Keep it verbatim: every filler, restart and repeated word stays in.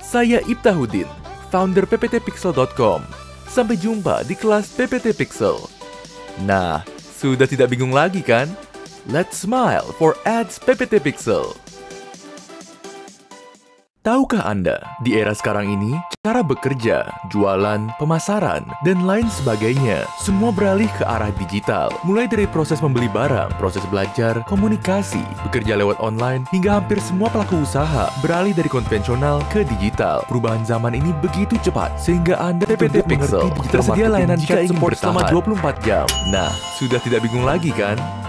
Saya Iftahudin, founder p p t pixel dot com. Sampai jumpa di kelas P P T Pixel. Nah, sudah tidak bingung lagi kan? Let's smile for ads P P T Pixel. Tahukah Anda, di era sekarang ini, cara bekerja, jualan, pemasaran, dan lain sebagainya, semua beralih ke arah digital. Mulai dari proses membeli barang, proses belajar, komunikasi, bekerja lewat online, hingga hampir semua pelaku usaha beralih dari konvensional ke digital. Perubahan zaman ini begitu cepat, sehingga Anda P P T Pixel tersedia layanan chat support selama dua puluh empat jam. Nah, sudah tidak bingung lagi kan?